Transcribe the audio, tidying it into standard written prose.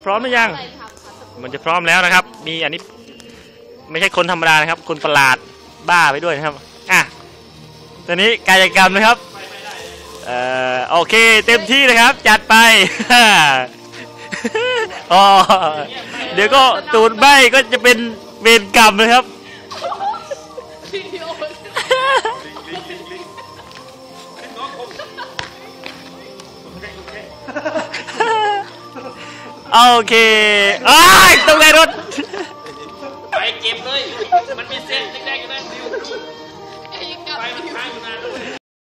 ร้อมหรือยังมันจะพร้อมแล้วนะครับมีอันนี้ไม่ใช่คนธรรมดานะครับคนประหลาดบ้าไปด้วยนะครับอ่ะตอนนี้กายกรรมนะครับโอเคเต็มที่นะครับจัดไปอ๋อเดี๋ยวก็ตูดใบก็จะเป็นเวรกรรมนะครับโอเคตรงไหนรถไปเก็บเลยมันมีเส้นแดงๆอยู่นะดิวไฟมันค้างอยู่นาน